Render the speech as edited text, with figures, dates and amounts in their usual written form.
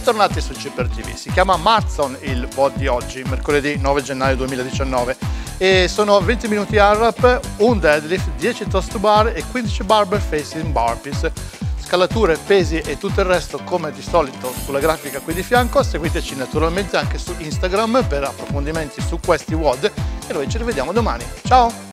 Bentornati su Chipper TV. Si chiama Marathon il WOD di oggi, mercoledì 9 gennaio 2019, e sono 20 minuti ARAP, un deadlift, 10 toast to bar e 15 barbell facing burpees. Scalature, pesi e tutto il resto come di solito sulla grafica qui di fianco. Seguiteci naturalmente anche su Instagram per approfondimenti su questi WOD e noi ci rivediamo domani. Ciao!